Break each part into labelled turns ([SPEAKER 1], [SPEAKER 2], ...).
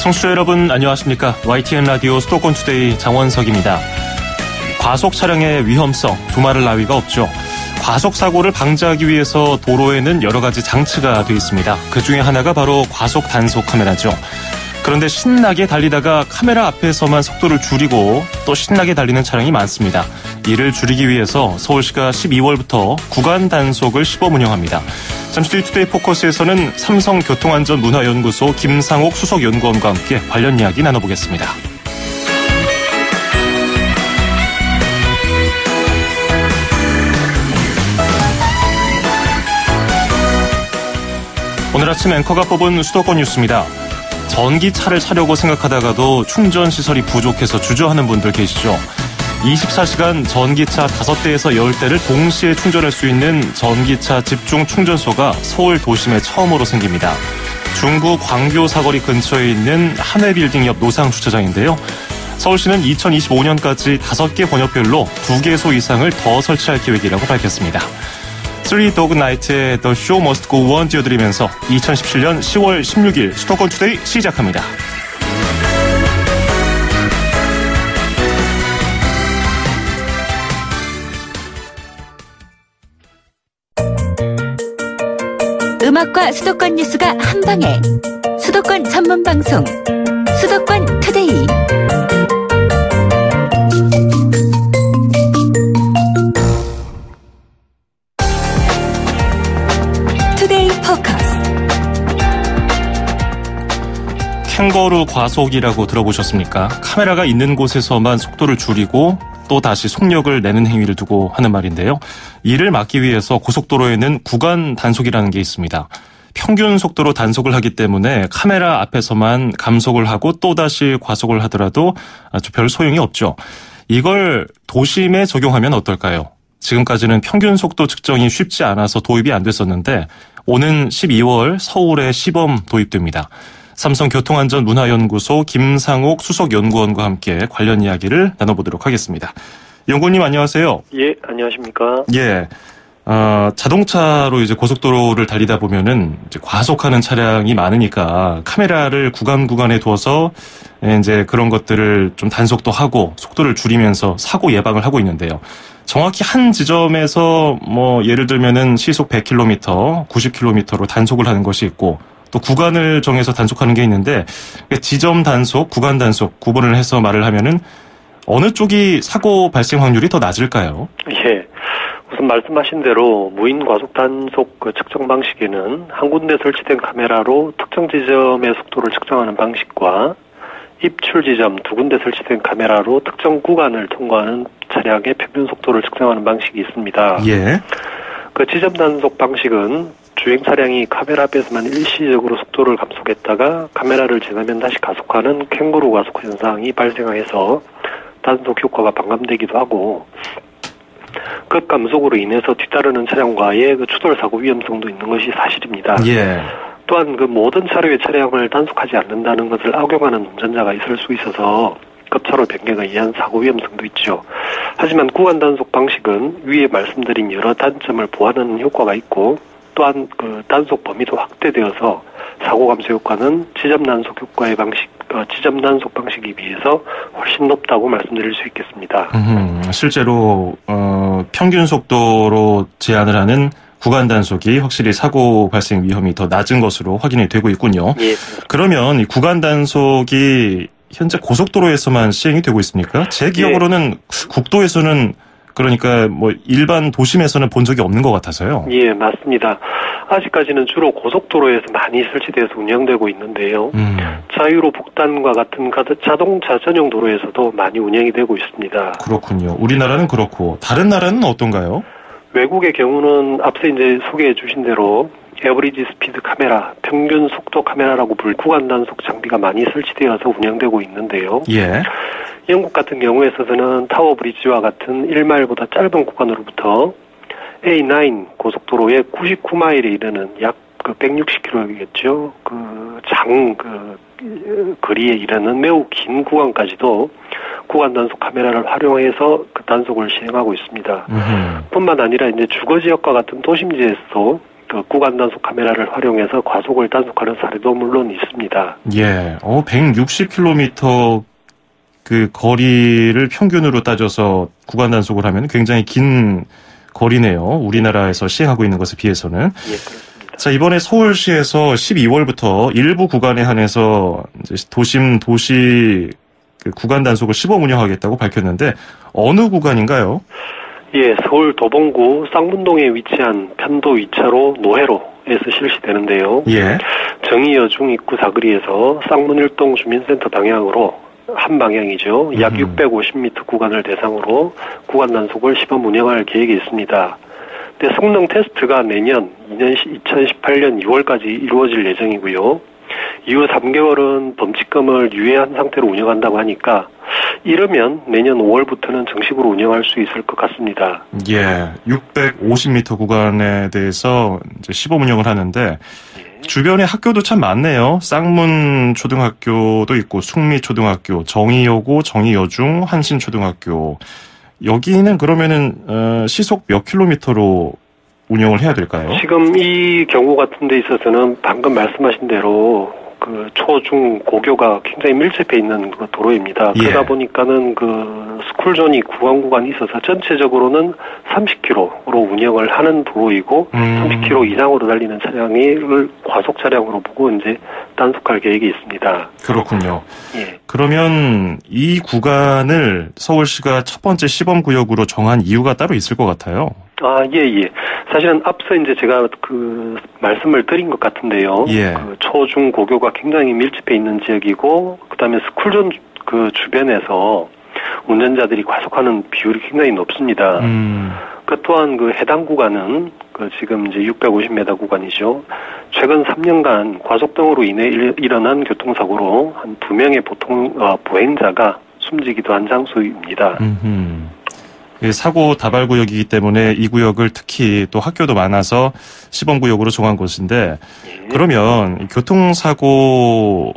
[SPEAKER 1] 청취자 여러분 안녕하십니까. YTN 라디오 수도권 투데이 장원석입니다. 과속 차량의 위험성 두말할 나위가 없죠. 과속 사고를 방지하기 위해서 도로에는 여러 가지 장치가 되어 있습니다. 그중에 하나가 바로 과속 단속 카메라죠. 그런데 신나게 달리다가 카메라 앞에서만 속도를 줄이고 또 신나게 달리는 차량이 많습니다. 이를 줄이기 위해서 서울시가 12월부터 구간 단속을 시범 운영합니다. 잠시 뒤 투데이 포커스에서는 삼성교통안전문화연구소 김상옥 수석연구원과 함께 관련 이야기 나눠보겠습니다. 오늘 아침 앵커가 뽑은 수도권 뉴스입니다. 전기차를 사려고 생각하다가도 충전 시설이 부족해서 주저하는 분들 계시죠. 24시간 전기차 5대에서 10대를 동시에 충전할 수 있는 전기차 집중 충전소가 서울 도심에 처음으로 생깁니다. 중구 광교 사거리 근처에 있는 한회빌딩 옆 노상 주차장인데요. 서울시는 2025년까지 5개 번역별로 2개소 이상을 더 설치할 계획이라고 밝혔습니다. Three Dog Night의 The Show Must Go On 띄워드리면서 2017년 10월 16일 수도권 투데이 시작합니다.
[SPEAKER 2] 음악과 수도권 뉴스가 한방에 수도권 전문 방송 수도권 투데이. 투데이 포커스.
[SPEAKER 1] 캥거루 과속이라고 들어보셨습니까? 카메라가 있는 곳에서만 속도를 줄이고 또 다시 속력을 내는 행위를 두고 하는 말인데요. 이를 막기 위해서 고속도로에는 구간 단속이라는 게 있습니다. 평균 속도로 단속을 하기 때문에 카메라 앞에서만 감속을 하고 또다시 과속을 하더라도 아주 별 소용이 없죠. 이걸 도심에 적용하면 어떨까요? 지금까지는 평균 속도 측정이 쉽지 않아서 도입이 안 됐었는데 오는 12월 서울에 시범 도입됩니다. 삼성교통안전문화연구소 김상옥 수석연구원과 함께 관련 이야기를 나눠보도록 하겠습니다. 연구원님 안녕하세요.
[SPEAKER 3] 예, 안녕하십니까.
[SPEAKER 1] 예, 자동차로 이제 고속도로를 달리다 보면은 이제 과속하는 차량이 많으니까 카메라를 구간에 두어서 이제 그런 것들을 좀 단속도 하고 속도를 줄이면서 사고 예방을 하고 있는데요. 정확히 한 지점에서 뭐 예를 들면은 시속 100km, 90km로 단속을 하는 것이 있고 또 구간을 정해서 단속하는 게 있는데 지점 단속, 구간 단속 구분을 해서 말을 하면은 어느 쪽이 사고 발생 확률이 더 낮을까요?
[SPEAKER 3] 예. 우선 말씀하신 대로 무인 과속 단속 측정 방식에는 한 군데 설치된 카메라로 특정 지점의 속도를 측정하는 방식과 입출 지점 2군데 설치된 카메라로 특정 구간을 통과하는 차량의 평균 속도를 측정하는 방식이 있습니다.
[SPEAKER 1] 예.
[SPEAKER 3] 그 지점 단속 방식은 주행 차량이 카메라 앞에서만 일시적으로 속도를 감속했다가 카메라를 지나면 다시 가속하는 캥거루 과속 현상이 발생해서 단속 효과가 반감되기도 하고 급감속으로 인해서 뒤따르는 차량과의 그 추돌 사고 위험성도 있는 것이 사실입니다.
[SPEAKER 1] 예.
[SPEAKER 3] 또한 그 모든 차로의 차량을 단속하지 않는다는 것을 악용하는 운전자가 있을 수 있어서 급차로 변경에 의한 사고 위험성도 있죠. 하지만 구간 단속 방식은 위에 말씀드린 여러 단점을 보완하는 효과가 있고 또한 그 단속 범위도 확대되어서 사고 감소 효과는 지점 단속 방식에 비해서 훨씬 높다고 말씀드릴 수 있겠습니다.
[SPEAKER 1] 실제로 평균 속도로 제한을 하는 구간 단속이 확실히 사고 발생 위험이 더 낮은 것으로 확인이 되고 있군요.
[SPEAKER 3] 예. 그러면
[SPEAKER 1] 이 구간 단속이 현재 고속도로에서만 시행이 되고 있습니까? 제 기억으로는 국도에서는 그러니까 뭐 일반 도심에서는 본 적이 없는 것 같아서요.
[SPEAKER 3] 예, 맞습니다. 아직까지는 주로 고속도로에서 많이 설치돼서 운영되고 있는데요. 자유로 북단과 같은 자동차 전용 도로에서도 많이 운영이 되고 있습니다.
[SPEAKER 1] 그렇군요. 우리나라는 그렇고 다른 나라는 어떤가요?
[SPEAKER 3] 외국의 경우는 앞서 이제 소개해 주신 대로 에버리지 스피드 카메라, 평균 속도 카메라라고 불리는 구간 단속 장비가 많이 설치되어서 운영되고 있는데요.
[SPEAKER 1] 예.
[SPEAKER 3] 영국 같은 경우에서는 타워 브리지와 같은 1마일보다 짧은 구간으로부터 A9 고속도로의 99마일에 이르는 약 160km겠죠. 거리에 이르는 매우 긴 구간까지도 구간 단속 카메라를 활용해서 그 단속을 시행하고 있습니다. 뿐만 아니라 이제 주거 지역과 같은 도심지에서도 그 구간 단속 카메라를 활용해서 과속을 단속하는 사례도 물론 있습니다.
[SPEAKER 1] 예, 160km 그 거리를 평균으로 따져서 구간 단속을 하면 굉장히 긴 거리네요. 우리나라에서 시행하고 있는 것에 비해서는.
[SPEAKER 3] 예, 그렇습니다.
[SPEAKER 1] 자, 이번에 서울시에서 12월부터 일부 구간에 한해서 이제 도시 그 구간 단속을 시범 운영하겠다고 밝혔는데 어느 구간인가요?
[SPEAKER 3] 예, 서울 도봉구 쌍문동에 위치한 편도 위차로 노회로에서 실시되는데요.
[SPEAKER 1] 예.
[SPEAKER 3] 정의여중 입구 사거리에서 쌍문일동 주민센터 방향으로 한 방향이죠. 약 650m 구간을 대상으로 구간 단속을 시범 운영할 계획이 있습니다. 근데 성능 테스트가 내년 2018년 2월까지 이루어질 예정이고요. 이후 3개월은 범칙금을 유예한 상태로 운영한다고 하니까 이르면 내년 5월부터는 정식으로 운영할 수 있을 것 같습니다.
[SPEAKER 1] 예, 650m 구간에 대해서 이제 시범 운영을 하는데 주변에 학교도 참 많네요. 쌍문 초등학교도 있고 숙미 초등학교, 정의여고, 정의여중, 한신 초등학교. 여기는 그러면은 시속 몇 킬로미터로 운영을 해야 될까요?
[SPEAKER 3] 지금 이 경우 같은 데 있어서는 방금 말씀하신 대로 그 초, 중, 고교가 굉장히 밀집해 있는 그 도로입니다.
[SPEAKER 1] 예.
[SPEAKER 3] 그러다 보니까는 그 스쿨존이 구간이 있어서 전체적으로는 30km로 운영을 하는 도로이고 30km 이상으로 달리는 차량을 과속 차량으로 보고 이제 단속할 계획이 있습니다.
[SPEAKER 1] 그렇군요.
[SPEAKER 3] 예.
[SPEAKER 1] 그러면 이 구간을 서울시가 첫 번째 시범구역으로 정한 이유가 따로 있을 것 같아요.
[SPEAKER 3] 예. 사실은 앞서 이제 제가 그 말씀을 드린 것 같은데요.
[SPEAKER 1] 예.
[SPEAKER 3] 그 초, 중, 고교가 굉장히 밀집해 있는 지역이고, 그 다음에 스쿨존 그 주변에서 운전자들이 과속하는 비율이 굉장히 높습니다. 그 또한 그 해당 구간은 그 지금 이제 650m 구간이죠. 최근 3년간 과속 등으로 인해 일어난 교통사고로 한 2명의 보행자가 숨지기도 한 장소입니다.
[SPEAKER 1] 사고 다발 구역이기 때문에 이 구역을 특히 또 학교도 많아서 시범 구역으로 정한 곳인데
[SPEAKER 3] 예.
[SPEAKER 1] 그러면 교통사고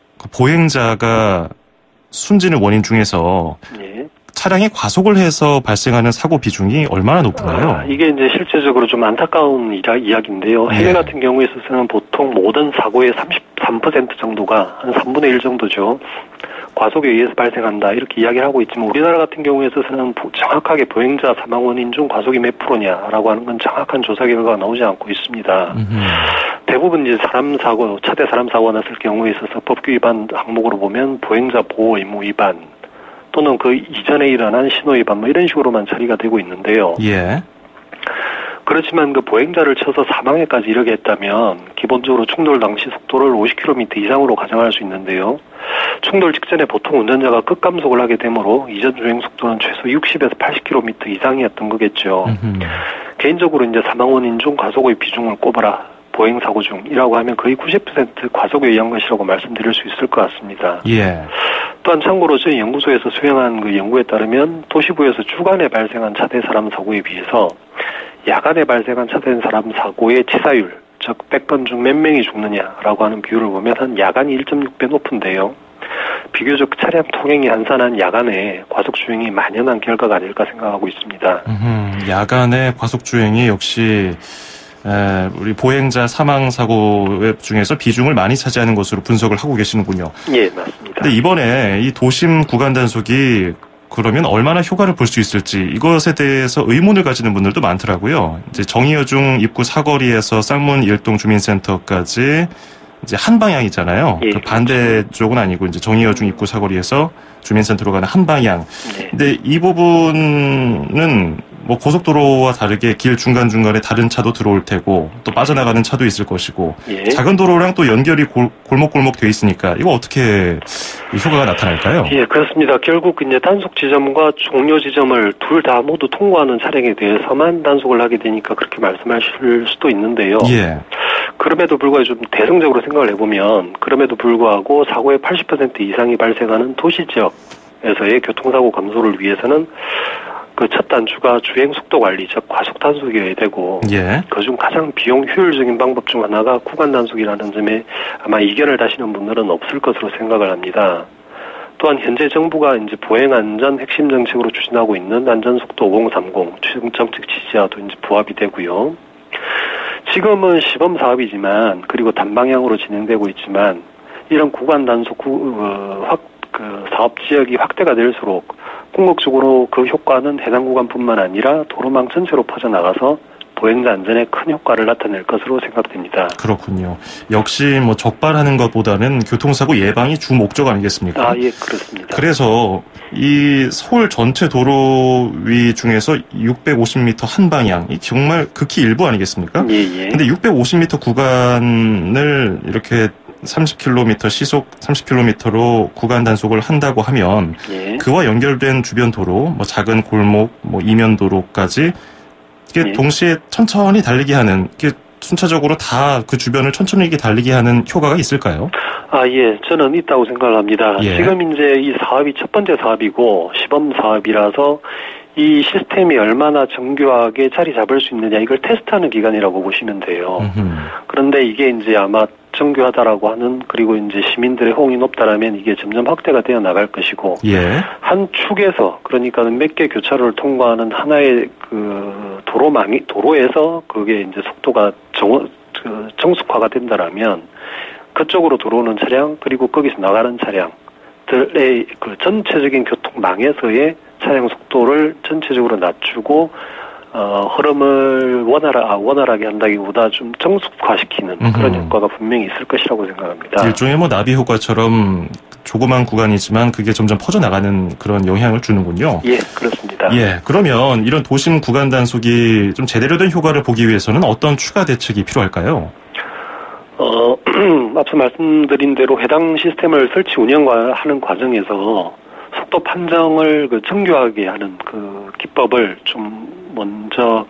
[SPEAKER 1] 보행자가 숨지는 원인 중에서
[SPEAKER 3] 예.
[SPEAKER 1] 차량이 과속을 해서 발생하는 사고 비중이 얼마나 높은가요?
[SPEAKER 3] 이게 이제 실제적으로 좀 안타까운 이야기인데요. 해외 같은 경우에 있어서는 보통 모든 사고의 33% 정도가 한 3분의 1 정도죠. 과속에 의해서 발생한다 이렇게 이야기를 하고 있지만 우리나라 같은 경우에 있어서는 정확하게 보행자 사망 원인 중 과속이 몇 프로냐라고 하는 건 정확한 조사 결과가 나오지 않고 있습니다. 대부분 이제 차대 사람 사고가 났을 경우에 있어서 법규 위반 항목으로 보면 보행자 보호 의무 위반 또는 그 이전에 일어난 신호 위반 이런 식으로만 처리가 되고 있는데요.
[SPEAKER 1] 예.
[SPEAKER 3] 그렇지만 그 보행자를 쳐서 사망에까지 이르게 했다면 기본적으로 충돌 당시 속도를 50km 이상으로 가정할 수 있는데요. 충돌 직전에 보통 운전자가 급감속을 하게 되므로 이전 주행 속도는 최소 60에서 80km 이상이었던 거겠죠. 개인적으로 이제 사망 원인 중 과속의 비중을 꼽아라. 보행사고 중이라고 하면 거의 90% 과속에 의한 것이라고 말씀드릴 수 있을 것 같습니다.
[SPEAKER 1] 예.
[SPEAKER 3] 또한 참고로 저희 연구소에서 수행한 그 연구에 따르면 도시부에서 주간에 발생한 차대 사람 사고에 비해서 야간에 발생한 차대 사람 사고의 치사율, 즉 100건 중 몇 명이 죽느냐라고 하는 비율을 보면 한 야간이 1.6배 높은데요. 비교적 차량 통행이 한산한 야간에 과속 주행이 만연한 결과가 아닐까 생각하고 있습니다.
[SPEAKER 1] 야간에 과속 주행이 역시 우리 보행자 사망 사고 중에서 비중을 많이 차지하는 것으로 분석을 하고 계시는군요.
[SPEAKER 3] 예, 맞습니다.
[SPEAKER 1] 근데 이번에 이 도심 구간 단속이 그러면 얼마나 효과를 볼 수 있을지 이것에 대해서 의문을 가지는 분들도 많더라고요. 이제 정의여중 입구 사거리에서 쌍문 일동 주민센터까지 이제 한 방향이잖아요.
[SPEAKER 3] 예,
[SPEAKER 1] 그 반대쪽은 아니고 이제 정의여중 입구 사거리에서 주민센터로 가는 한 방향.
[SPEAKER 3] 네.
[SPEAKER 1] 근데 이 부분은 뭐 고속도로와 다르게 길 중간중간에 다른 차도 들어올 테고 또 빠져나가는 차도 있을 것이고
[SPEAKER 3] 예.
[SPEAKER 1] 작은 도로랑 또 연결이 골목골목 돼 있으니까 이거 어떻게 효과가 나타날까요?
[SPEAKER 3] 예, 그렇습니다. 결국 이제 단속 지점과 종료 지점을 둘 다 모두 통과하는 차량에 대해서만 단속을 하게 되니까 그렇게 말씀하실 수도 있는데요.
[SPEAKER 1] 예.
[SPEAKER 3] 그럼에도 불구하고 좀 대승적으로 생각을 해보면 그럼에도 불구하고 사고의 80% 이상이 발생하는 도시 지역에서의 교통사고 감소를 위해서는 그 첫 단추가 주행 속도 관리, 즉 과속 단속이어야 되고
[SPEAKER 1] 예.
[SPEAKER 3] 그중 가장 비용 효율적인 방법 중 하나가 구간 단속이라는 점에 아마 이견을 다시는 분들은 없을 것으로 생각을 합니다. 또한 현재 정부가 이제 보행 안전 핵심 정책으로 추진하고 있는 안전속도 5030 추정 정책 지지와도 이제 부합이 되고요. 지금은 시범 사업이지만 그리고 단방향으로 진행되고 있지만 이런 구간 단속 사업 지역이 확대가 될수록 궁극적으로 그 효과는 해당 구간뿐만 아니라 도로망 전체로 퍼져나가서 보행자 안전에 큰 효과를 나타낼 것으로 생각됩니다.
[SPEAKER 1] 그렇군요. 역시 뭐 적발하는 것보다는 교통사고 예방이 주 목적 아니겠습니까?
[SPEAKER 3] 아, 예, 그렇습니다.
[SPEAKER 1] 그래서 이 서울 전체 도로 위 중에서 650m 한 방향, 이 정말 극히 일부 아니겠습니까?
[SPEAKER 3] 예, 예.
[SPEAKER 1] 근데 650m 구간을 이렇게 30km 시속 30km로 구간 단속을 한다고 하면
[SPEAKER 3] 예.
[SPEAKER 1] 그와 연결된 주변 도로, 뭐 작은 골목, 뭐 이면 도로까지 이게
[SPEAKER 3] 예.
[SPEAKER 1] 동시에 천천히 달리게 하는, 이게 순차적으로 다 그 주변을 천천히 달리게 하는 효과가 있을까요?
[SPEAKER 3] 아, 예. 저는 있다고 생각을 합니다.
[SPEAKER 1] 예.
[SPEAKER 3] 지금 이제 이 사업이 첫 번째 사업이고 시범 사업이라서 이 시스템이 얼마나 정교하게 자리 잡을 수 있느냐 이걸 테스트하는 기간이라고 보시면 돼요. 그런데 이게 이제 아마 정교하다라고 하는, 그리고 이제 시민들의 호응이 높다라면 이게 점점 확대가 되어 나갈 것이고,
[SPEAKER 1] 예.
[SPEAKER 3] 한 축에서, 그러니까 몇 개 교차로를 통과하는 하나의 그 도로에서 그게 이제 속도가 정숙화가 된다라면 그쪽으로 들어오는 차량 그리고 거기서 나가는 차량들의 그 전체적인 교통망에서의 차량 속도를 전체적으로 낮추고 흐름을 원활하게 한다기보다 좀 정숙화시키는 그런 효과가 분명히 있을 것이라고 생각합니다.
[SPEAKER 1] 일종의 뭐 나비 효과처럼 조그만 구간이지만 그게 점점 퍼져나가는 그런 영향을 주는군요.
[SPEAKER 3] 예, 그렇습니다.
[SPEAKER 1] 예, 그러면 이런 도심 구간 단속이 좀 제대로 된 효과를 보기 위해서는 어떤 추가 대책이 필요할까요?
[SPEAKER 3] 앞서 말씀드린 대로 해당 시스템을 설치 운영하는 과정에서 속도 판정을 정교하게 하는 그 기법을 좀 먼저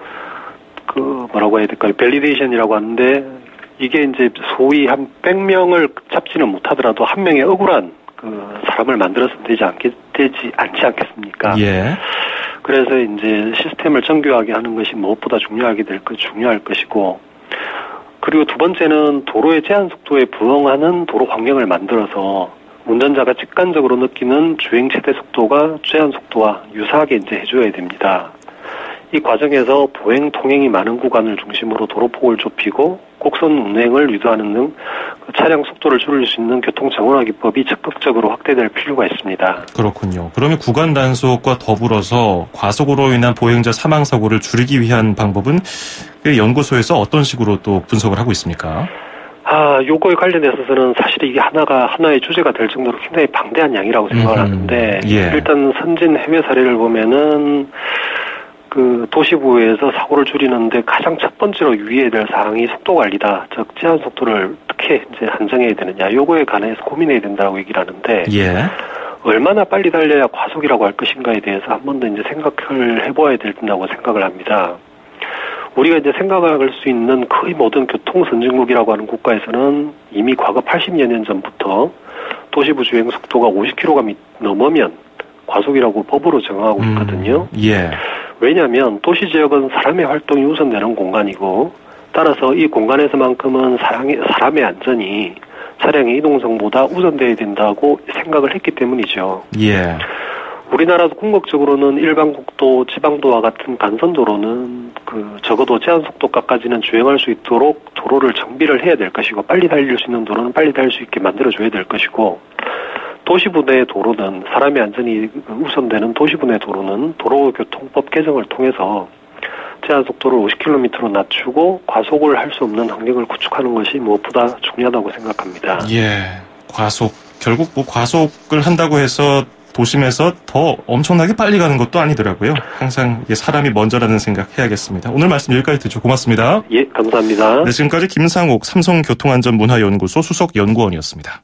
[SPEAKER 3] 뭐라고 해야 될까요? 밸리데이션이라고 하는데, 이게 이제 소위 한 100명을 잡지는 못하더라도 한 명의 억울한 그 사람을 만들어서 되지 않지 않겠습니까?
[SPEAKER 1] 예.
[SPEAKER 3] 그래서 이제 시스템을 정교하게 하는 것이 무엇보다 중요할 것이고, 그리고 두 번째는 도로의 제한 속도에 부응하는 도로 환경을 만들어서 운전자가 직관적으로 느끼는 주행 최대 속도가 제한 속도와 유사하게 이제 해줘야 됩니다. 이 과정에서 보행 통행이 많은 구간을 중심으로 도로폭을 좁히고 곡선 운행을 유도하는 등 차량 속도를 줄일 수 있는 교통 정원화 기법이 적극적으로 확대될 필요가 있습니다.
[SPEAKER 1] 그렇군요. 그러면 구간 단속과 더불어서 과속으로 인한 보행자 사망 사고를 줄이기 위한 방법은 연구소에서 어떤 식으로 또 분석을 하고 있습니까?
[SPEAKER 3] 요거에 관련해서는 사실 이게 하나의 주제가 될 정도로 굉장히 방대한 양이라고 생각을 하는데,
[SPEAKER 1] 예.
[SPEAKER 3] 일단 선진 해외 사례를 보면은 그 도시부에서 사고를 줄이는데 가장 첫 번째로 유의해야 될 사항이 속도 관리다. 즉 제한 속도를 어떻게 이제 한정해야 되느냐. 요거에 관해서 고민해야 된다고 얘기를 하는데,
[SPEAKER 1] 예.
[SPEAKER 3] 얼마나 빨리 달려야 과속이라고 할 것인가에 대해서 한 번 더 이제 생각을 해봐야 된다고 생각을 합니다. 우리가 이제 생각할 수 있는 거의 모든 교통 선진국이라고 하는 국가에서는 이미 과거 80여 년 전부터 도시부 주행 속도가 50km가 넘으면 과속이라고 법으로 정하고 있거든요.
[SPEAKER 1] 예.
[SPEAKER 3] 왜냐하면 도시 지역은 사람의 활동이 우선되는 공간이고, 따라서 이 공간에서만큼은 사람의 안전이 차량의 이동성보다 우선돼야 된다고 생각을 했기 때문이죠.
[SPEAKER 1] 예.
[SPEAKER 3] 우리나라도 궁극적으로는 일반국도, 지방도와 같은 간선도로는 적어도 제한 속도까지는 주행할 수 있도록 도로를 정비를 해야 될 것이고, 빨리 달릴 수 있는 도로는 빨리 달릴 수 있게 만들어줘야 될 것이고, 도시부 내 도로는 사람의 안전이 우선되는 도시부 내 도로는 도로교통법 개정을 통해서 제한 속도를 50km로 낮추고 과속을 할 수 없는 환경을 구축하는 것이 무엇보다 중요하다고 생각합니다.
[SPEAKER 1] 예. 결국 과속을 한다고 해서 도심에서 더 엄청나게 빨리 가는 것도 아니더라고요. 항상 사람이 먼저라는 생각 해야겠습니다. 오늘 말씀 여기까지 듣죠. 고맙습니다.
[SPEAKER 3] 예, 감사합니다.
[SPEAKER 1] 네, 지금까지 김상옥 삼성교통안전문화연구소 수석연구원이었습니다.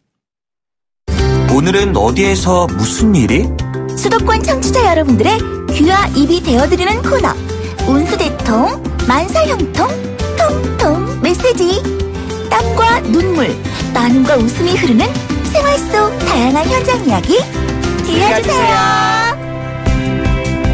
[SPEAKER 4] 오늘은 어디에서 무슨 일이?
[SPEAKER 5] 수도권 청취자 여러분들의 귀와 입이 되어드리는 코너, 운수대통 만사형통 통통 메시지. 땀과 눈물, 나눔과 웃음이 흐르는 생활 속 다양한 현장 이야기 들려주세요.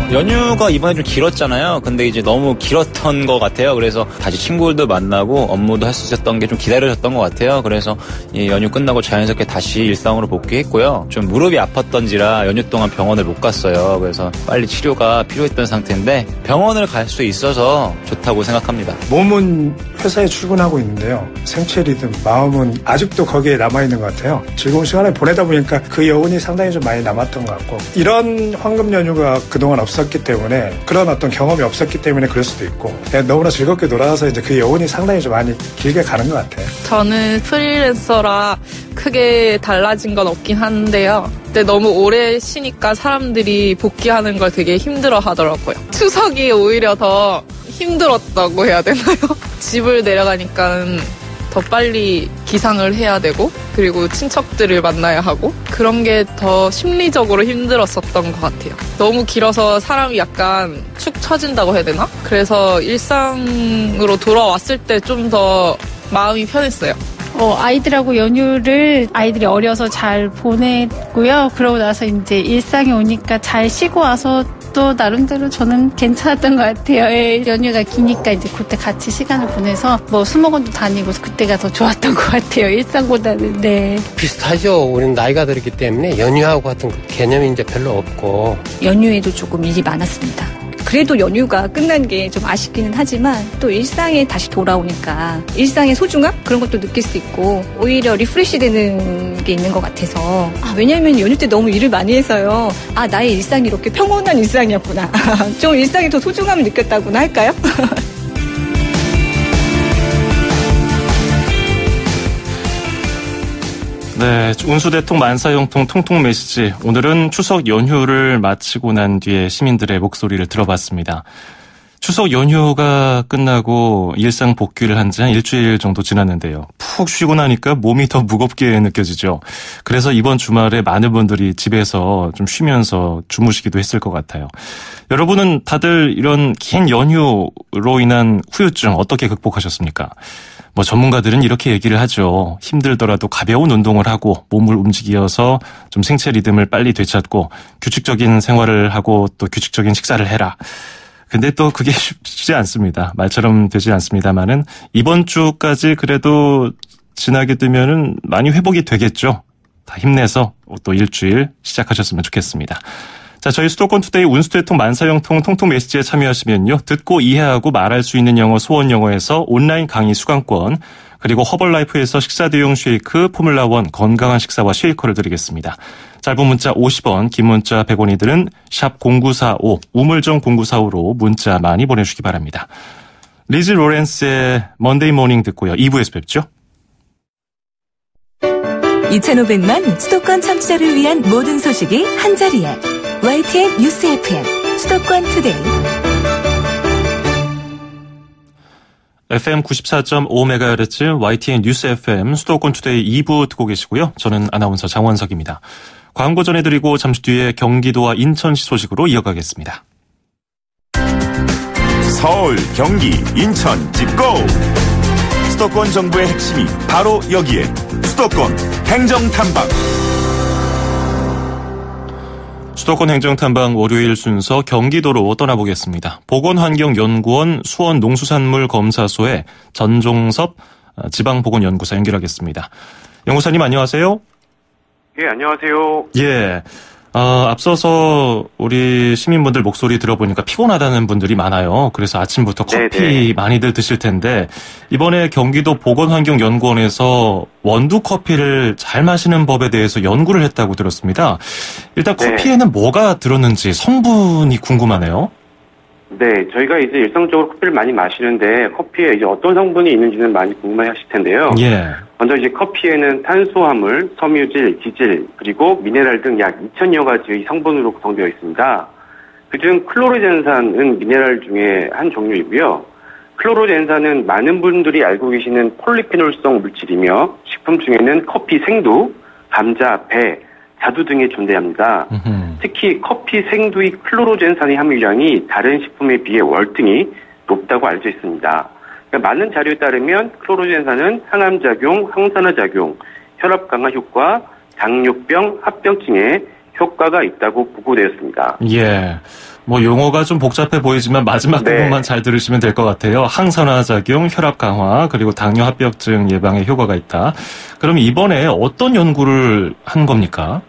[SPEAKER 6] 연휴가 이번에 좀 길었잖아요. 근데 이제 너무 길었던 것 같아요. 그래서 다시 친구들도 만나고 업무도 할 수 있었던 게 좀 기다려졌던 것 같아요. 그래서 이 연휴 끝나고 자연스럽게 다시 일상으로 복귀했고요. 좀 무릎이 아팠던지라 연휴 동안 병원을 못 갔어요. 그래서 빨리 치료가 필요했던 상태인데 병원을 갈 수 있어서 좋다고 생각합니다.
[SPEAKER 7] 몸은 회사에 출근하고 있는데요. 생체 리듬, 마음은 아직도 거기에 남아있는 것 같아요. 즐거운 시간을 보내다 보니까 그 여운이 상당히 좀 많이 남았던 것 같고 이런 황금 연휴가 그동안 없었기 때문에 그런 어떤 경험이 없었기 때문에 그럴 수도 있고 너무나 즐겁게 놀아서 이제 그 여운이 상당히 좀 많이 길게 가는 것 같아요.
[SPEAKER 8] 저는 프리랜서라 크게 달라진 건 없긴 한데요. 근데 너무 오래 쉬니까 사람들이 복귀하는 걸 되게 힘들어 하더라고요. 추석이 오히려 더 힘들었다고 해야 되나요? 집을 내려가니까 더 빨리 기상을 해야 되고 그리고 친척들을 만나야 하고 그런 게 더 심리적으로 힘들었었던 것 같아요. 너무 길어서 사람이 약간 축 처진다고 해야 되나? 그래서 일상으로 돌아왔을 때 좀 더 마음이 편했어요.
[SPEAKER 9] 아이들하고 연휴를 아이들이 어려서 잘 보냈고요. 그러고 나서 이제 일상에 오니까 잘 쉬고 와서 또 나름대로 저는 괜찮았던 것 같아요. 연휴가 기니까 이제 그때 같이 시간을 보내서 뭐 수목원도 다니고 그때가 더 좋았던 것 같아요. 일상보다는. 네.
[SPEAKER 10] 비슷하죠. 우리는 나이가 들었기 때문에 연휴하고 같은 개념이 이제 별로 없고.
[SPEAKER 2] 연휴에도 조금 일이 많았습니다. 그래도 연휴가 끝난 게 좀 아쉽기는 하지만 또 일상에 다시 돌아오니까 일상의 소중함? 그런 것도 느낄 수 있고 오히려 리프레시 되는 게 있는 것 같아서 왜냐하면 연휴 때 너무 일을 많이 해서요. 나의 일상이 이렇게 평온한 일상이었구나. 좀 일상에 더 소중함을 느꼈다고나 할까요?
[SPEAKER 1] 네, 운수대통 만사형통 통통 메시지. 오늘은 추석 연휴를 마치고 난 뒤에 시민들의 목소리를 들어봤습니다. 추석 연휴가 끝나고 일상 복귀를 한 지 한 일주일 정도 지났는데요. 푹 쉬고 나니까 몸이 더 무겁게 느껴지죠. 그래서 이번 주말에 많은 분들이 집에서 좀 쉬면서 주무시기도 했을 것 같아요. 여러분은 다들 이런 긴 연휴로 인한 후유증 어떻게 극복하셨습니까? 전문가들은 이렇게 얘기를 하죠. 힘들더라도 가벼운 운동을 하고 몸을 움직여서 좀 생체 리듬을 빨리 되찾고 규칙적인 생활을 하고 또 규칙적인 식사를 해라. 근데 또 그게 쉽지 않습니다. 말처럼 되지 않습니다만은 이번 주까지 그래도 지나게 되면은 많이 회복이 되겠죠. 다 힘내서 또 일주일 시작하셨으면 좋겠습니다. 자, 저희 수도권 투데이 운수대통 만사형통 통통 메시지에 참여하시면요. 듣고 이해하고 말할 수 있는 영어 소원 영어에서 온라인 강의 수강권 그리고 허벌라이프에서 식사 대용 쉐이크 포뮬라1 건강한 식사와 쉐이커를 드리겠습니다. 짧은 문자 50원, 긴 문자 100원이들은 샵 0945 우물정 0945로 문자 많이 보내주시기 바랍니다. 리즈 로렌스의 먼데이 모닝 듣고요. 2부에서 뵙죠.
[SPEAKER 2] 2,500만 수도권 청취자를 위한 모든 소식이 한자리에 YTN 뉴스 FM 수도권 투데이
[SPEAKER 1] FM 94.5MHz YTN 뉴스 FM 수도권 투데이 2부 듣고 계시고요. 저는 아나운서 장원석입니다. 광고 전해드리고 잠시 뒤에 경기도와 인천시 소식으로 이어가겠습니다.
[SPEAKER 11] 서울, 경기, 인천, 집고! 수도권 정부의 핵심이 바로 여기에 수도권 행정탐방.
[SPEAKER 1] 수도권 행정탐방 월요일 순서 경기도로 떠나보겠습니다. 보건환경연구원 수원농수산물검사소의 전종섭 지방보건연구사 연결하겠습니다. 연구사님 안녕하세요.
[SPEAKER 12] 예, 안녕하세요.
[SPEAKER 1] 예. 앞서서 우리 시민분들 목소리 들어보니까 피곤하다는 분들이 많아요. 그래서 아침부터 커피 네네. 많이들 드실 텐데 이번에 경기도 보건환경연구원에서 원두 커피를 잘 마시는 법에 대해서 연구를 했다고 들었습니다. 일단 커피에는 뭐가 들었는지 성분이 궁금하네요.
[SPEAKER 12] 네, 저희가 이제 일상적으로 커피를 많이 마시는데 커피에 이제 어떤 성분이 있는지는 많이 궁금해하실 텐데요.
[SPEAKER 1] 예.
[SPEAKER 12] 먼저 이제 커피에는 탄수화물, 섬유질, 지질, 그리고 미네랄 등 약 2,000여 가지의 성분으로 구성되어 있습니다. 그중 클로로젠산은 미네랄 중에 한 종류이고요. 클로로젠산은 많은 분들이 알고 계시는 폴리페놀성 물질이며 식품 중에는 커피 생두, 감자, 배, 자두 등에 존재합니다. 특히 커피 생두의 클로로젠산의 함유량이 다른 식품에 비해 월등히 높다고 알려져 있습니다. 그러니까 많은 자료에 따르면 클로로젠산은 항암작용, 항산화작용, 혈압 강화 효과, 당뇨병, 합병증에 효과가 있다고 보고되었습니다.
[SPEAKER 1] 예. 뭐 용어가 좀 복잡해 보이지만 마지막
[SPEAKER 12] 네.
[SPEAKER 1] 부분만 잘 들으시면 될 것 같아요. 항산화작용, 혈압 강화, 그리고 당뇨 합병증 예방에 효과가 있다. 그럼 이번에 어떤 연구를 한 겁니까?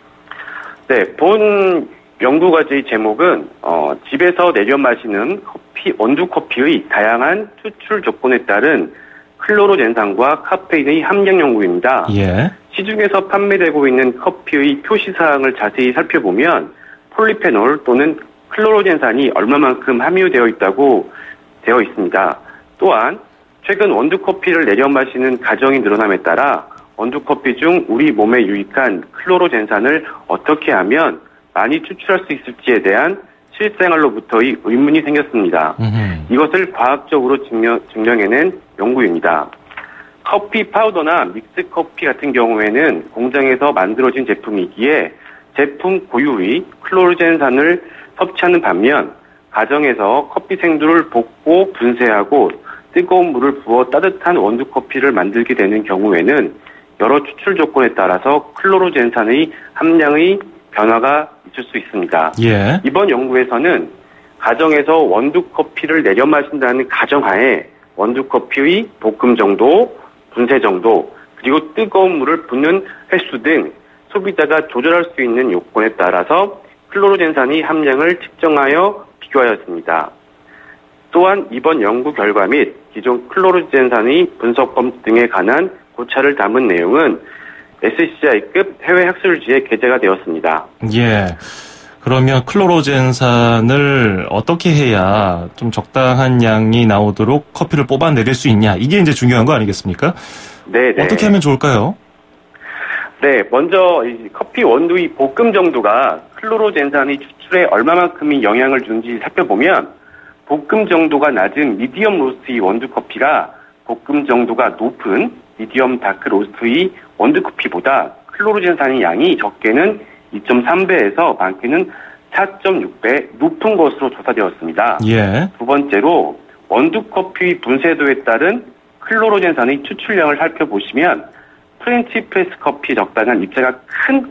[SPEAKER 12] 네, 본 연구 과제의 제목은 집에서 내려 마시는 원두 커피의 다양한 추출 조건에 따른 클로로젠산과 카페인의 함량 연구입니다.
[SPEAKER 1] 예.
[SPEAKER 12] 시중에서 판매되고 있는 커피의 표시사항을 자세히 살펴보면 폴리페놀 또는 클로로젠산이 얼마만큼 함유되어 있다고 되어 있습니다. 또한 최근 원두커피를 내려 마시는 가정이 늘어남에 따라 원두커피 중 우리 몸에 유익한 클로로젠산을 어떻게 하면 많이 추출할 수 있을지에 대한 실생활로부터의 의문이 생겼습니다. 이것을 과학적으로 증명해낸 연구입니다. 커피 파우더나 믹스 커피 같은 경우에는 공장에서 만들어진 제품이기에 제품 고유의 클로로젠산을 섭취하는 반면 가정에서 커피 생두를 볶고 분쇄하고 뜨거운 물을 부어 따뜻한 원두커피를 만들게 되는 경우에는 여러 추출 조건에 따라서 클로로젠산의 함량의 변화가 있을 수 있습니다.
[SPEAKER 1] 예.
[SPEAKER 12] 이번 연구에서는 가정에서 원두커피를 내려 마신다는 가정하에 원두커피의 볶음 정도, 분쇄 정도, 그리고 뜨거운 물을 붓는 횟수 등 소비자가 조절할 수 있는 요건에 따라서 클로로젠산의 함량을 측정하여 비교하였습니다. 또한 이번 연구 결과 및 기존 클로로젠산의 분석법 등에 관한 고찰을 담은 내용은 SCI급 해외 학술지에 게재가 되었습니다.
[SPEAKER 1] 예. 그러면 클로로젠산을 어떻게 해야 좀 적당한 양이 나오도록 커피를 뽑아내릴 수 있냐. 이게 이제 중요한 거 아니겠습니까?
[SPEAKER 12] 네.
[SPEAKER 1] 어떻게 하면 좋을까요?
[SPEAKER 12] 네, 먼저 이 커피 원두의 볶음 정도가 클로로젠산의 추출에 얼마만큼의 영향을 주는지 살펴보면 볶음 정도가 낮은 미디엄 로스트의 원두커피가 볶음 정도가 높은 미디엄 다크 로스트의 원두커피보다 클로로젠산의 양이 적게는 2.3배에서 많게는 4.6배 높은 것으로 조사되었습니다.
[SPEAKER 1] 예.
[SPEAKER 12] 두 번째로 원두커피 분쇄도에 따른 클로로젠산의 추출량을 살펴보시면 프렌치 프레스 커피 적당한 입자가 큰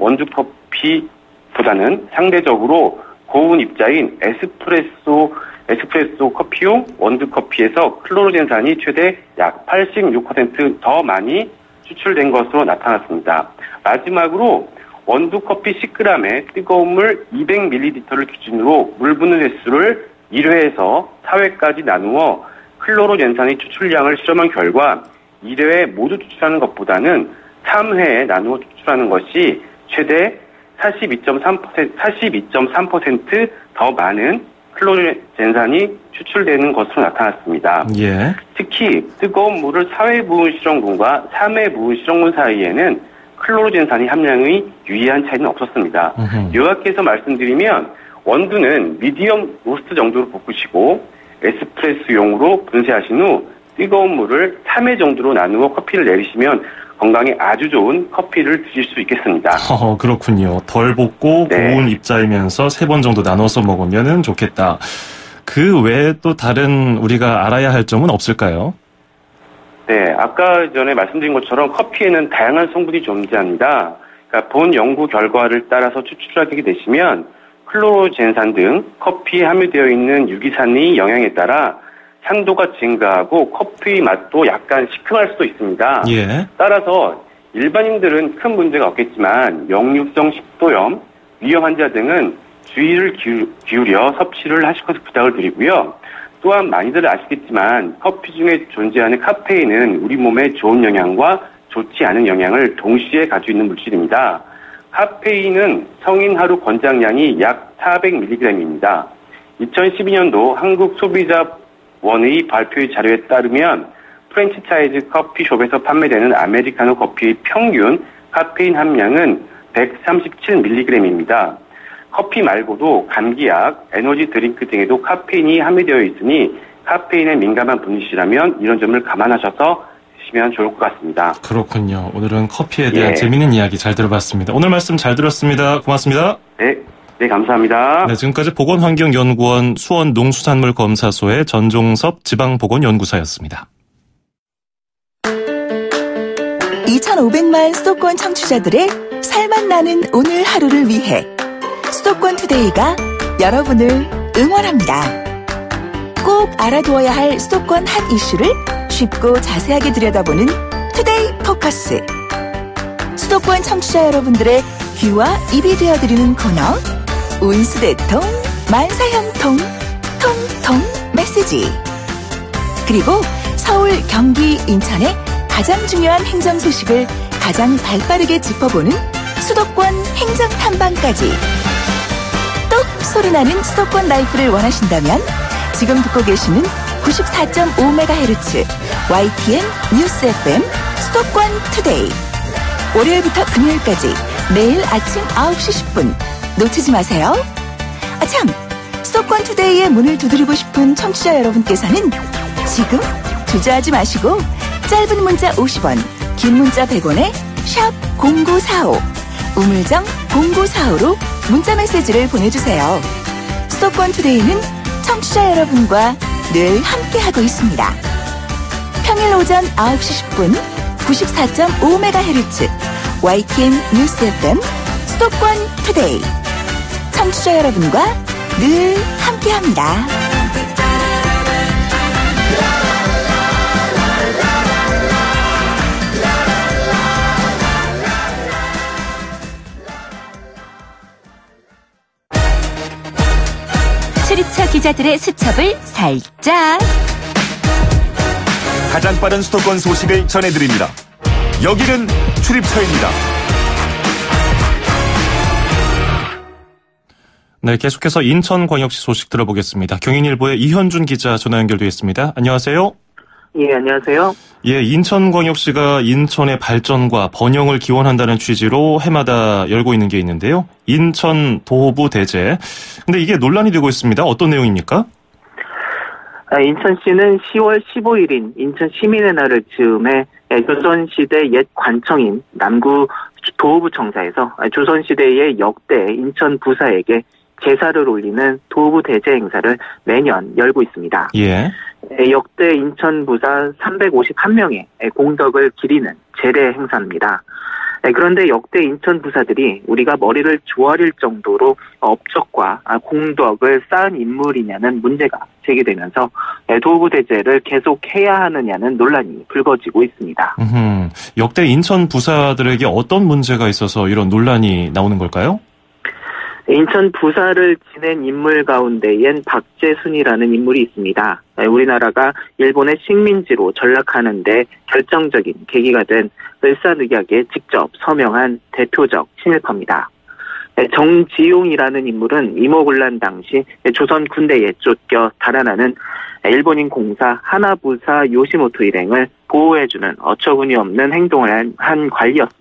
[SPEAKER 12] 원두커피보다는 상대적으로 고운 입자인 에스프레소 커피용 원두커피에서 클로로젠산이 최대 약 86% 더 많이 추출된 것으로 나타났습니다. 마지막으로 원두커피 10g에 뜨거운 물 200ml를 기준으로 물 붓는 횟수를 1회에서 4회까지 나누어 클로로젠산의 추출량을 실험한 결과 1회에 모두 추출하는 것보다는 3회에 나누어 추출하는 것이 최대 42.3% 더 많은 클로로젠산이 추출되는 것으로 나타났습니다.
[SPEAKER 1] 예.
[SPEAKER 12] 특히 뜨거운 물을 4회 부은 실험군과 3회 부은 실험군 사이에는 클로로젠산의 함량의 유의한 차이는 없었습니다. 요약해서 말씀드리면 원두는 미디엄 로스트 정도로 볶으시고 에스프레소용으로 분쇄하신 후 뜨거운 물을 3회 정도로 나누어 커피를 내리시면 건강에 아주 좋은 커피를 드실 수 있겠습니다.
[SPEAKER 1] 그렇군요. 덜 볶고
[SPEAKER 12] 네.
[SPEAKER 1] 고운 입자이면서 3번 정도 나눠서 먹으면 좋겠다. 그 외에 또 다른 우리가 알아야 할 점은 없을까요?
[SPEAKER 12] 네, 아까 전에 말씀드린 것처럼 커피에는 다양한 성분이 존재합니다. 그러니까 본 연구 결과를 따라서 추출하게 되시면 클로로젠산 등 커피에 함유되어 있는 유기산의 영향에 따라 산도가 증가하고 커피 맛도 약간 시큼할 수도 있습니다.
[SPEAKER 1] 예.
[SPEAKER 12] 따라서 일반인들은 큰 문제가 없겠지만 역류성 식도염, 위염 환자 등은 주의를 기울여 섭취를 하실 것을 부탁을 드리고요. 또한 많이들 아시겠지만 커피 중에 존재하는 카페인은 우리 몸에 좋은 영향과 좋지 않은 영향을 동시에 가지고 있는 물질입니다. 카페인은 성인 하루 권장량이 약 400mg입니다. 2012년도 한국소비자원의 발표의 자료에 따르면 프랜차이즈 커피숍에서 판매되는 아메리카노 커피의 평균 카페인 함량은 137mg입니다. 커피 말고도 감기약, 에너지 드링크 등에도 카페인이 함유되어 있으니 카페인에 민감한 분이시라면 이런 점을 감안하셔서 드시면 좋을 것 같습니다.
[SPEAKER 1] 그렇군요. 오늘은 커피에 대한
[SPEAKER 12] 예.
[SPEAKER 1] 재미있는 이야기 잘 들어봤습니다. 오늘 말씀 잘 들었습니다. 고맙습니다.
[SPEAKER 12] 네, 감사합니다.
[SPEAKER 1] 네, 지금까지 보건환경연구원 수원농수산물검사소의 전종섭 지방보건연구사였습니다.
[SPEAKER 13] 2,500만 수도권 청취자들의 살맛 나는 오늘 하루를 위해 수도권 투데이가 여러분을 응원합니다. 꼭 알아두어야 할 수도권 핫 이슈를 쉽고 자세하게 들여다보는 투데이 포커스. 수도권 청취자 여러분들의 귀와 입이 되어드리는 코너 운수대통 만사형통 통통 메시지. 그리고 서울, 경기, 인천의 가장 중요한 행정 소식을 가장 발빠르게 짚어보는 수도권 행정탐방까지. 똑 소리나는 수도권 라이프를 원하신다면 지금 듣고 계시는 94.5MHz YTN 뉴스 FM 수도권 투데이. 월요일부터 금요일까지 매일 아침 9시 10분 놓치지 마세요. 참, 수도권 투데이의 문을 두드리고 싶은 청취자 여러분께서는 지금 주저하지 마시고 짧은 문자 50원, 긴 문자 100원에 샵 0945, 우물정 0945로 문자 메시지를 보내주세요. 수도권 투데이는 청취자 여러분과 늘 함께하고 있습니다. 평일 오전 9시 10분 94.5MHz YTN 뉴스 FM 수도권 투데이. 청취자 여러분과 늘 함께합니다.
[SPEAKER 5] 출입처 기자들의 수첩을 살짝.
[SPEAKER 11] 가장 빠른 수도권 소식을 전해드립니다. 여기는 출입처입니다.
[SPEAKER 1] 네, 계속해서 인천광역시 소식 들어보겠습니다. 경인일보의 이현준 기자 전화 연결되어 있습니다. 안녕하세요.
[SPEAKER 14] 예, 안녕하세요.
[SPEAKER 1] 예, 인천광역시가 인천의 발전과 번영을 기원한다는 취지로 해마다 열고 있는 게 있는데요. 인천 도보 대제. 근데 이게 논란이 되고 있습니다. 어떤 내용입니까?
[SPEAKER 14] 인천시는 10월 15일인 인천 시민의 날을 즈음해 조선시대 옛 관청인 남구 도호부청사에서 조선시대의 역대 인천 부사에게 제사를 올리는 도호부 대제 행사를 매년 열고 있습니다.
[SPEAKER 1] 예.
[SPEAKER 14] 역대 인천 부사 351명의 공덕을 기리는 제례 행사입니다. 그런데 역대 인천 부사들이 우리가 머리를 조아릴 정도로 업적과 공덕을 쌓은 인물이냐는 문제가 제기되면서 도호부 대제를 계속 해야 하느냐는 논란이 불거지고 있습니다.
[SPEAKER 1] 역대 인천 부사들에게 어떤 문제가 있어서 이런 논란이 나오는 걸까요?
[SPEAKER 14] 인천 부사를 지낸 인물 가운데엔 박재순이라는 인물이 있습니다. 우리나라가 일본의 식민지로 전락하는데 결정적인 계기가 된 을사늑약에 직접 서명한 대표적 친일파입니다. 정지용이라는 인물은 임오군란 당시 조선 군대에 쫓겨 달아나는 일본인 공사 하나부사 요시모토 일행을 보호해주는 어처구니 없는 행동을 한 관리였습니다.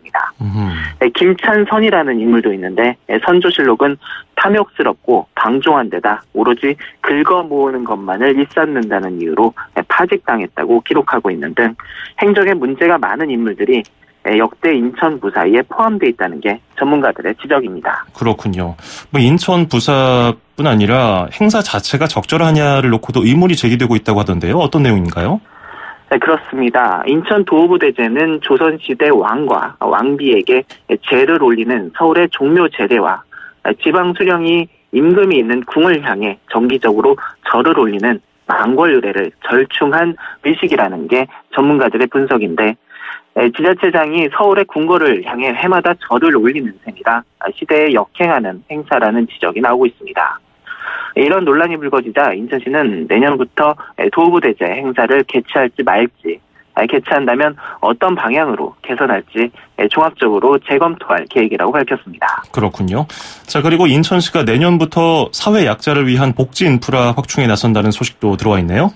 [SPEAKER 14] 김찬선이라는 인물도 있는데 선조실록은 탐욕스럽고 방종한 데다 오로지 긁어 모으는 것만을 일삼는다는 이유로 파직당했다고 기록하고 있는 등 행적에 문제가 많은 인물들이 역대 인천 부사에 포함되어 있다는 게 전문가들의 지적입니다.
[SPEAKER 1] 그렇군요. 인천 부사뿐 아니라 행사 자체가 적절하냐를 놓고도 의문이 제기되고 있다고 하던데요. 어떤 내용인가요?
[SPEAKER 14] 네, 그렇습니다. 인천 도호부 대제는 조선시대 왕과 왕비에게 제를 올리는 서울의 종묘 제례와 지방 수령이 임금이 있는 궁을 향해 정기적으로 절을 올리는 망궐 의례를 절충한 의식이라는 게 전문가들의 분석인데, 지자체장이 서울의 궁궐을 향해 해마다 절을 올리는 셈이라 시대에 역행하는 행사라는 지적이 나오고 있습니다. 이런 논란이 불거지자 인천시는 내년부터 도호부 대제 행사를 개최할지 말지, 개최한다면 어떤 방향으로 개선할지 종합적으로 재검토할 계획이라고 밝혔습니다.
[SPEAKER 1] 그렇군요. 자, 그리고 인천시가 내년부터 사회 약자를 위한 복지 인프라 확충에 나선다는 소식도 들어와 있네요.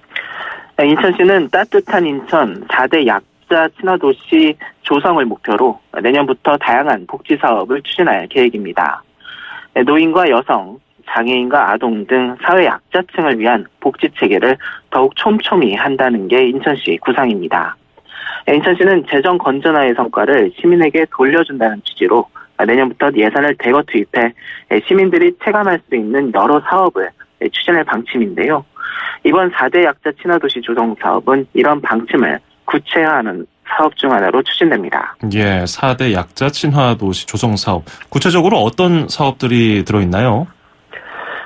[SPEAKER 14] 인천시는 따뜻한 인천 4대 약자 친화도시 조성을 목표로 내년부터 다양한 복지 사업을 추진할 계획입니다. 노인과 여성, 장애인과 아동 등 사회 약자층을 위한 복지 체계를 더욱 촘촘히 한다는 게 인천시 구상입니다. 인천시는 재정 건전화의 성과를 시민에게 돌려준다는 취지로 내년부터 예산을 대거 투입해 시민들이 체감할 수 있는 여러 사업을 추진할 방침인데요. 이번 4대 약자 친화도시 조성 사업은 이런 방침을 구체화하는 사업 중 하나로 추진됩니다.
[SPEAKER 1] 예, 4대 약자 친화도시 조성 사업. 구체적으로 어떤 사업들이 들어있나요?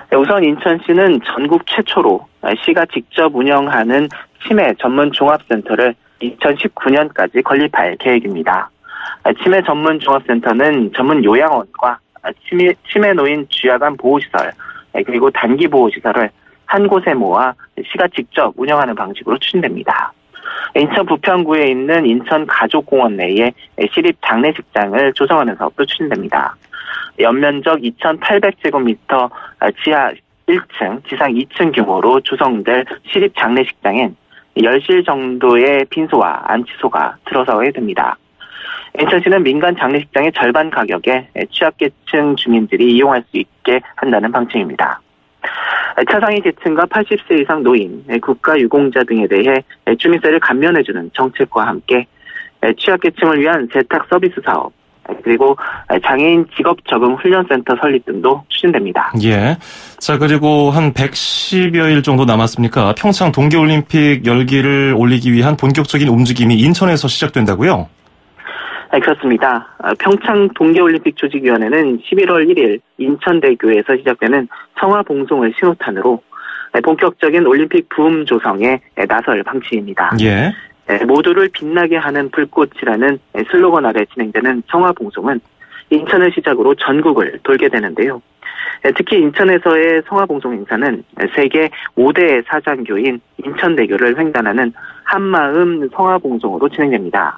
[SPEAKER 14] 우선 인천시는 전국 최초로 시가 직접 운영하는 치매 전문 종합센터를 2019년까지 건립할 계획입니다. 치매 전문 종합센터는 전문 요양원과 치매 노인 주야간 보호시설 그리고 단기 보호시설을 한 곳에 모아 시가 직접 운영하는 방식으로 추진됩니다. 인천 부평구에 있는 인천가족공원 내에 시립 장례식장을 조성하는 사업도 추진됩니다. 연면적 2,800제곱미터 지하 1층, 지상 2층 규모로 조성될 시립 장례식장엔 10실 정도의 빈소와 안치소가 들어서야 됩니다. 인천시는 민간 장례식장의 절반 가격에 취약계층 주민들이 이용할 수 있게 한다는 방침입니다. 차상위 계층과 80세 이상 노인, 국가유공자 등에 대해 주민세를 감면해주는 정책과 함께 취약계층을 위한 세탁 서비스 사업, 그리고 장애인 직업 적응 훈련센터 설립 등도 추진됩니다.
[SPEAKER 1] 예. 자, 그리고 한 110여일 정도 남았습니까? 평창 동계올림픽 열기를 올리기 위한 본격적인 움직임이 인천에서 시작된다고요?
[SPEAKER 14] 네, 그렇습니다. 평창 동계올림픽 조직위원회는 11월 1일 인천대교에서 시작되는 성화봉송을 신호탄으로 본격적인 올림픽 부음 조성에 나설 방침입니다.
[SPEAKER 1] 예.
[SPEAKER 14] 모두를 빛나게 하는 불꽃이라는 슬로건 아래 진행되는 성화봉송은 인천을 시작으로 전국을 돌게 되는데요. 특히 인천에서의 성화봉송 행사는 세계 5대 사장교인 인천대교를 횡단하는 한마음 성화봉송으로 진행됩니다.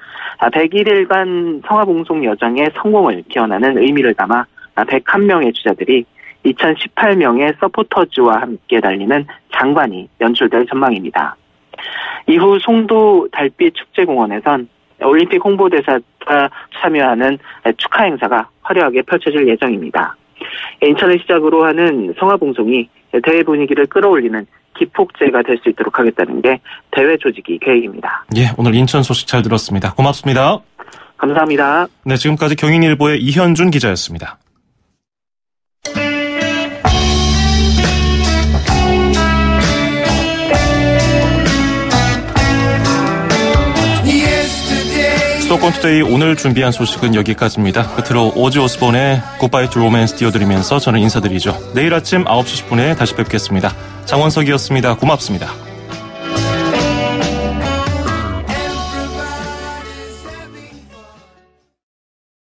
[SPEAKER 14] 101일간 성화봉송 여정의 성공을 기원하는 의미를 담아 101명의 주자들이 2018명의 서포터즈와 함께 달리는 장관이 연출될 전망입니다. 이후 송도 달빛 축제공원에선 올림픽 홍보대사가 참여하는 축하 행사가 화려하게 펼쳐질 예정입니다. 인천을 시작으로 하는 성화봉송이 대회 분위기를 끌어올리는 기폭제가 될 수 있도록 하겠다는 게 대회 조직이 계획입니다.
[SPEAKER 1] 예, 오늘 인천 소식 잘 들었습니다. 고맙습니다.
[SPEAKER 14] 감사합니다.
[SPEAKER 1] 네, 지금까지 경인일보의 이현준 기자였습니다. 수도권투데이 오늘 준비한 소식은 여기까지입니다. 끝으로 오지 오스본의 굿바이 투 로맨스 띄워드리면서 저는 인사드리죠. 내일 아침 9시 10분에 다시 뵙겠습니다. 장원석이었습니다. 고맙습니다.